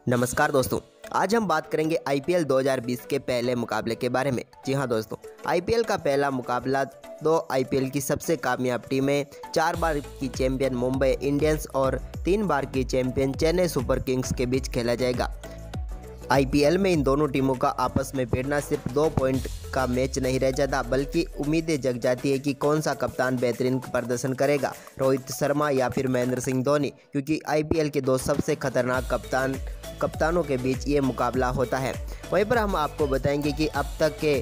नमस्कार दोस्तों, आज हम बात करेंगे आईपीएल 2020 के पहले मुकाबले के बारे में। जी हां दोस्तों, आईपीएल का पहला मुकाबला दो आईपीएल की सबसे कामयाब टीमें 4 बार की चैंपियन मुंबई इंडियंस और 3 बार की चैंपियन चेन्नई सुपर किंग्स के बीच खेला जाएगा। आईपीएल में इन दोनों टीमों का आपस में भिड़ना सिर्फ 2 पॉइंट का मैच नहीं रह जाता, बल्कि उम्मीदें जग जाती है कि कौन सा कप्तान बेहतरीन प्रदर्शन करेगा, रोहित शर्मा या फिर महेंद्र सिंह धोनी, क्योंकि आईपीएल के दो सबसे खतरनाक कप्तानों के बीच ये मुकाबला होता है। वहीं पर हम आपको बताएंगे कि अब तक के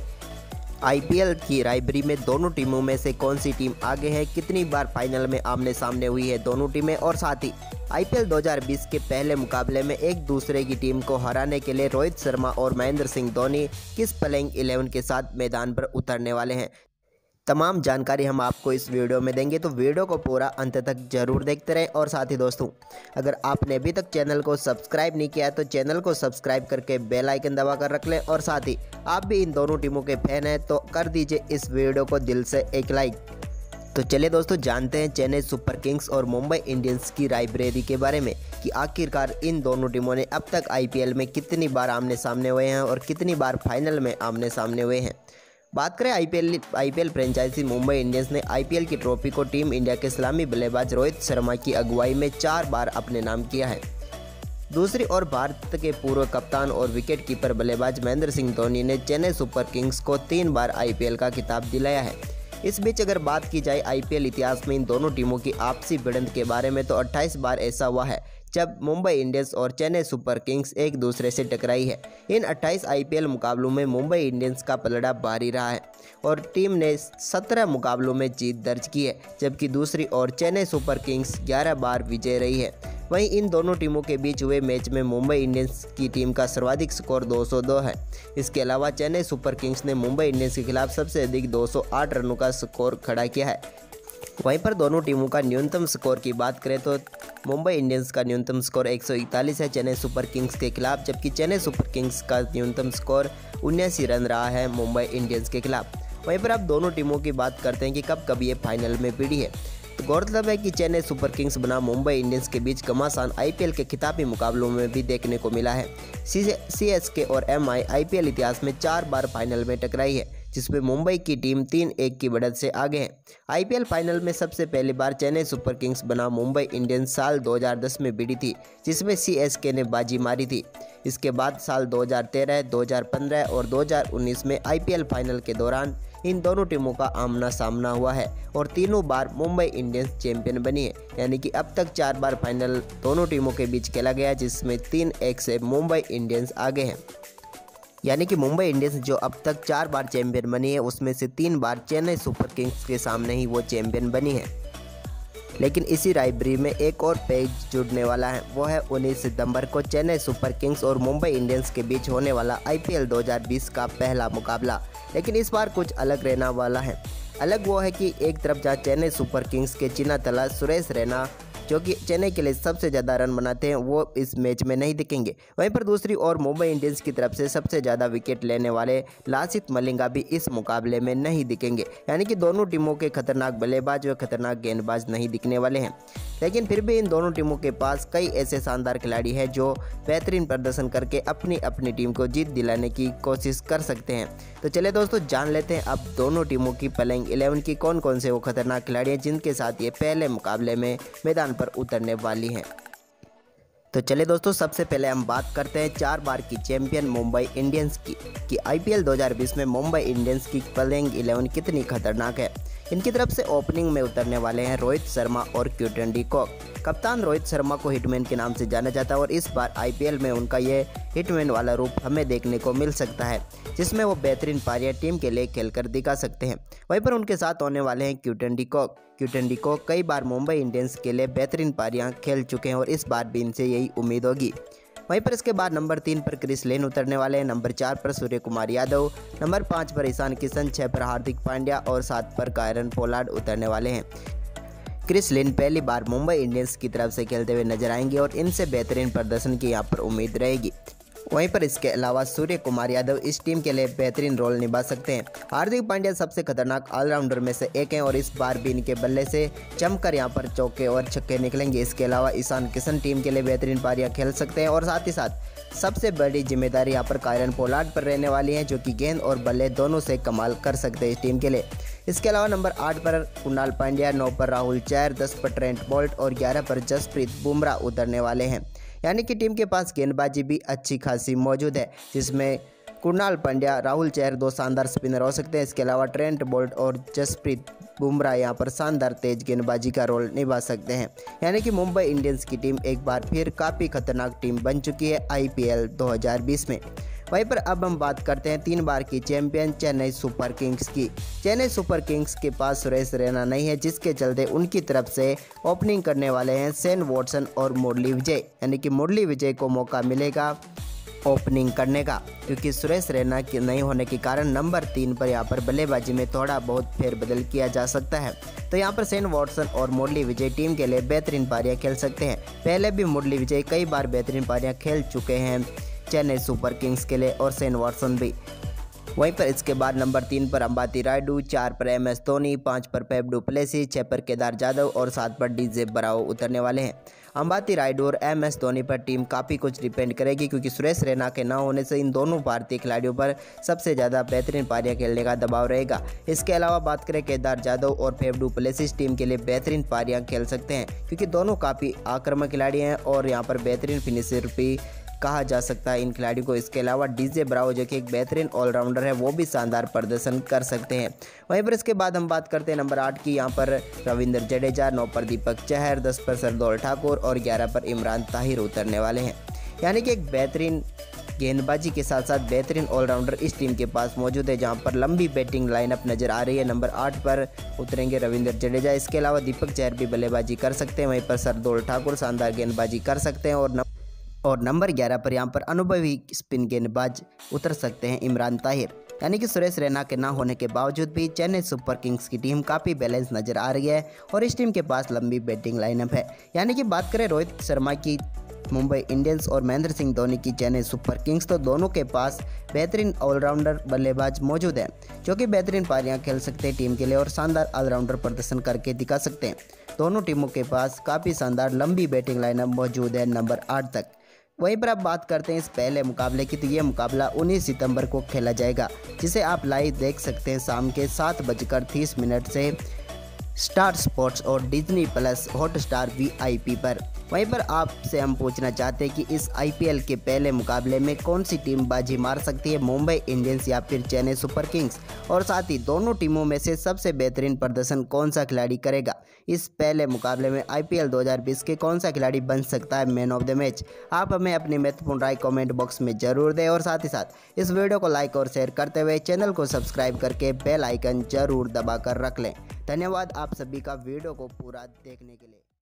आईपीएल की राइवलरी में दोनों टीमों में से कौन सी टीम आगे है, कितनी बार फाइनल में आमने सामने हुई है दोनों टीमें, और साथ ही आईपीएल 2020 के पहले मुकाबले में एक दूसरे की टीम को हराने के लिए रोहित शर्मा और महेंद्र सिंह धोनी किस प्लेइंग 11 के साथ मैदान पर उतरने वाले हैं। तमाम जानकारी हम आपको इस वीडियो में देंगे, तो वीडियो को पूरा अंत तक जरूर देखते रहें। और साथ ही दोस्तों, अगर आपने अभी तक चैनल को सब्सक्राइब नहीं किया तो चैनल को सब्सक्राइब करके बेल आइकन दबा कर रख लें, और साथ ही आप भी इन दोनों टीमों के फैन हैं तो कर दीजिए इस वीडियो को दिल से एक लाइक। तो चलिए दोस्तों, जानते हैं चेन्नई सुपर किंग्स और मुंबई इंडियंस की राइवलरी के बारे में कि आखिरकार इन दोनों टीमों ने अब तक आईपीएल में कितनी बार आमने सामने हुए हैं और कितनी बार फाइनल में आमने सामने हुए हैं। बात करें आईपीएल फ्रेंचाइजी मुंबई इंडियंस ने आईपीएल की ट्रॉफी को टीम इंडिया के सलामी बल्लेबाज रोहित शर्मा की अगुवाई में 4 बार अपने नाम किया है। दूसरी ओर भारत के पूर्व कप्तान और विकेट कीपर बल्लेबाज महेंद्र सिंह धोनी ने चेन्नई सुपर किंग्स को 3 बार आईपीएल का खिताब दिलाया है। इस बीच अगर बात की जाए आईपीएल इतिहास में इन दोनों टीमों की आपसी भिड़ंत के बारे में, तो 28 बार ऐसा हुआ है जब मुंबई इंडियंस और चेन्नई सुपर किंग्स एक दूसरे से टकराई है। इन 28 आईपीएल मुकाबलों में मुंबई इंडियंस का पलड़ा भारी रहा है और टीम ने 17 मुकाबलों में जीत दर्ज की है, जबकि दूसरी ओर चेन्नई सुपर किंग्स 11 बार विजय रही है। वहीं इन दोनों टीमों के बीच हुए मैच में मुंबई इंडियंस की टीम का सर्वाधिक स्कोर 202 है। इसके अलावा चेन्नई सुपर किंग्स ने मुंबई इंडियंस के खिलाफ सबसे अधिक 208 रनों का स्कोर खड़ा किया है। वहीं पर दोनों टीमों का न्यूनतम स्कोर की बात करें तो मुंबई इंडियंस का न्यूनतम स्कोर 141 है चेन्नई सुपर किंग्स के खिलाफ, जबकि चेन्नई सुपर किंग्स का न्यूनतम स्कोर 79 रन रहा है मुंबई इंडियंस के खिलाफ। वहीं पर अब दोनों टीमों की बात करते हैं कि कब ये फाइनल में भिड़ी है। तो गौरतलब है कि चेन्नई सुपर किंग्स बना मुंबई इंडियंस के बीच घमासान आईपीएल के खिताबी मुकाबलों में भी देखने को मिला है। सीएसके और एमआई आईपीएल इतिहास में 4 बार फाइनल में टकराई है, जिसमें मुंबई की टीम 3-1 की बढ़त से आगे है। आईपीएल फाइनल में सबसे पहली बार चेन्नई सुपर किंग्स बना मुंबई इंडियंस साल 2010 में भिड़ी थी, जिसमें सीएसके ने बाजी मारी थी। इसके बाद साल 2013, 2015 और 2019 में आईपीएल फाइनल के दौरान इन दोनों टीमों का आमना सामना हुआ है और तीनों बार मुंबई इंडियंस चैंपियन बनी है। यानी कि अब तक 4 बार फाइनल दोनों टीमों के बीच खेला गया, जिसमें 3-1 से मुंबई इंडियंस आगे हैं। यानी कि मुंबई इंडियंस जो अब तक 4 बार चैंपियन बनी है, उसमें से 3 बार चेन्नई सुपर किंग्स के सामने ही वो चैंपियन बनी है। लेकिन इसी राइवलरी में एक और पेज जुड़ने वाला है, वो है 19 सितंबर को चेन्नई सुपर किंग्स और मुंबई इंडियंस के बीच होने वाला आईपीएल 2020 का पहला मुकाबला। लेकिन इस बार कुछ अलग रहने वाला है। अलग वो है कि एक तरफ जहाँ चेन्नई सुपर किंग्स के चिन्हतला सुरेश रैना, जो कि चेन्नई के लिए सबसे ज़्यादा रन बनाते हैं, वो इस मैच में नहीं दिखेंगे। वहीं पर दूसरी ओर मुंबई इंडियंस की तरफ से सबसे ज़्यादा विकेट लेने वाले लासिथ मलिंगा भी इस मुकाबले में नहीं दिखेंगे। यानी कि दोनों टीमों के खतरनाक बल्लेबाज व खतरनाक गेंदबाज नहीं दिखने वाले हैं। लेकिन फिर भी इन दोनों टीमों के पास कई ऐसे शानदार खिलाड़ी हैं जो बेहतरीन प्रदर्शन करके अपनी टीम को जीत दिलाने की कोशिश कर सकते हैं। तो चलिए दोस्तों, जान लेते हैं अब दोनों टीमों की प्लेइंग 11 की कौन से वो खतरनाक खिलाड़ी हैं जिनके साथ ये पहले मुकाबले में मैदान पर उतरने वाली हैं। तो चलिए दोस्तों, सबसे पहले हम बात करते हैं 4 बार की चैंपियन मुंबई इंडियंस की कि आईपीएल 2020 में मुंबई इंडियंस की प्लेइंग 11 कितनी खतरनाक है। इनकी तरफ से ओपनिंग में उतरने वाले हैं रोहित शर्मा और क्विंटन डी कॉक। कप्तान रोहित शर्मा को हिटमैन के नाम से जाना जाता है और इस बार आईपीएल में उनका ये हिटमैन वाला रूप हमें देखने को मिल सकता है, जिसमें वो बेहतरीन पारियां टीम के लिए खेलकर दिखा सकते हैं। वहीं पर उनके साथ होने वाले हैं क्विंटन डी कॉक कई बार मुंबई इंडियंस के लिए बेहतरीन पारियां खेल चुके हैं और इस बार भी इनसे यही उम्मीद होगी। वहीं पर इसके बाद नंबर 3 पर क्रिस लिन उतरने वाले हैं, नंबर 4 पर सूर्य कुमार यादव, नंबर 5 पर ईशान किशन, 6 पर हार्दिक पांड्या और 7 पर कायरन पोलार्ड उतरने वाले हैं। क्रिस लिन पहली बार मुंबई इंडियंस की तरफ से खेलते हुए नजर आएंगे और इनसे बेहतरीन प्रदर्शन की यहाँ पर उम्मीद रहेगी। वहीं पर इसके अलावा सूर्य कुमार यादव इस टीम के लिए बेहतरीन रोल निभा सकते हैं। हार्दिक पांड्या सबसे खतरनाक ऑलराउंडर में से एक हैं और इस बार भी इनके बल्ले से जमकर यहां पर चौके और छक्के निकलेंगे। इसके अलावा ईशान किशन टीम के लिए बेहतरीन पारियां खेल सकते हैं और साथ ही साथ सबसे बड़ी जिम्मेदारी यहां पर कायरन पोलार्ड पर रहने वाली है, जो कि गेंद और बल्ले दोनों से कमाल कर सकते हैं इस टीम के लिए। इसके अलावा नंबर 8 पर कुणाल पांड्या, 9 पर राहुल चहर, 10 पर ट्रेंट बोल्ट और 11 पर जसप्रीत बुमराह उतरने वाले हैं। यानी कि टीम के पास गेंदबाजी भी अच्छी खासी मौजूद है, जिसमें कुणाल पांड्या, राहुल चहर 2 शानदार स्पिनर हो सकते हैं। इसके अलावा ट्रेंट बोल्ट और जसप्रीत बुमराह यहां पर शानदार तेज गेंदबाजी का रोल निभा सकते हैं। यानी कि मुंबई इंडियंस की टीम एक बार फिर काफ़ी खतरनाक टीम बन चुकी है IPL 2020 में। वहीं पर अब हम बात करते हैं 3 बार की चैंपियन चेन्नई सुपर किंग्स की। चेन्नई सुपर किंग्स के पास सुरेश रैना नहीं है, जिसके चलते उनकी तरफ से ओपनिंग करने वाले हैं शेन वॉटसन और मुरली विजय। यानी कि मुरली विजय को मौका मिलेगा ओपनिंग करने का, क्योंकि सुरेश रैना के नहीं होने के कारण नंबर 3 पर यहाँ पर बल्लेबाजी में थोड़ा बहुत फेरबदल किया जा सकता है। तो यहाँ पर शेन वॉटसन और मुरली विजय टीम के लिए बेहतरीन पारियां खेल सकते हैं। पहले भी मुरली विजय कई बार बेहतरीन पारियां खेल चुके हैं चेन्नई सुपर किंग्स के लिए और शेन वॉटसन भी। वहीं पर इसके बाद नंबर 3 पर अंबाती रायडू, 4 पर MS धोनी, 5 पर फेफ डु प्लेसिस, 6 पर केदार जाधव और 7 पर DJ ब्रावो उतरने वाले हैं। अंबाती रायडू और MS धोनी पर टीम काफ़ी कुछ डिपेंड करेगी, क्योंकि सुरेश रैना के न होने से इन दोनों भारतीय खिलाड़ियों पर सबसे ज़्यादा बेहतरीन पारियां खेलने का दबाव रहेगा। इसके अलावा बात करें केदार जाधव और फेफ डु प्लेसिस टीम के लिए बेहतरीन पारियां खेल सकते हैं, क्योंकि दोनों काफ़ी आक्रामक खिलाड़ी हैं और यहाँ पर बेहतरीन फिनिशर भी कहा जा सकता है इन खिलाड़ियों को। इसके अलावा DJ ब्रावो जो कि एक बेहतरीन ऑलराउंडर है, वो भी शानदार प्रदर्शन कर सकते हैं। वहीं पर इसके बाद हम बात करते हैं नंबर 8 की। यहाँ पर रविंद्र जडेजा, 9 पर दीपक चहर, 10 पर शार्दुल ठाकुर और 11 पर इमरान ताहिर उतरने वाले हैं। यानी कि एक बेहतरीन गेंदबाजी के साथ साथ बेहतरीन ऑलराउंडर इस टीम के पास मौजूद है, जहां पर लंबी बैटिंग लाइनअप नजर आ रही है। नंबर 8 पर उतरेंगे रविंद्र जडेजा। इसके अलावा दीपक चहर भी बल्लेबाजी कर सकते हैं। वहीं पर शार्दुल ठाकुर शानदार गेंदबाजी कर सकते हैं और नंबर 11 पर यहाँ पर अनुभवी स्पिन गेंदबाज उतर सकते हैं इमरान ताहिर। यानी कि सुरेश रैना के ना होने के बावजूद भी चेन्नई सुपर किंग्स की टीम काफ़ी बैलेंस नजर आ रही है और इस टीम के पास लंबी बैटिंग लाइनअप है। यानी कि बात करें रोहित शर्मा की मुंबई इंडियंस और महेंद्र सिंह धोनी की चेन्नई सुपर किंग्स, तो दोनों के पास बेहतरीन ऑलराउंडर बल्लेबाज मौजूद हैं, जो कि बेहतरीन पारियां खेल सकते हैं टीम के लिए और शानदार ऑलराउंडर प्रदर्शन करके दिखा सकते हैं। दोनों टीमों के पास काफ़ी शानदार लंबी बैटिंग लाइनअप मौजूद है नंबर 8 तक। वहीं पर अब बात करते हैं इस पहले मुकाबले की। तो ये मुकाबला 19 सितंबर को खेला जाएगा, जिसे आप लाइव देख सकते हैं शाम के 7:30 से स्टार स्पोर्ट्स और डिज्नी प्लस हॉटस्टार VIP पर। वहीं पर आपसे हम पूछना चाहते हैं कि इस IPL के पहले मुकाबले में कौन सी टीम बाजी मार सकती है, मुंबई इंडियंस या फिर चेन्नई सुपर किंग्स, और साथ ही दोनों टीमों में से सबसे बेहतरीन प्रदर्शन कौन सा खिलाड़ी करेगा। इस पहले मुकाबले में IPL 2020 के कौन सा खिलाड़ी बन सकता है मैन ऑफ द मैच। आप हमें अपनी महत्वपूर्ण राय कमेंट बॉक्स में जरूर दें और साथ ही साथ इस वीडियो को लाइक और शेयर करते हुए चैनल को सब्सक्राइब करके बेल आइकन जरूर दबा कर रख लें। धन्यवाद आप सभी का वीडियो को पूरा देखने के लिए।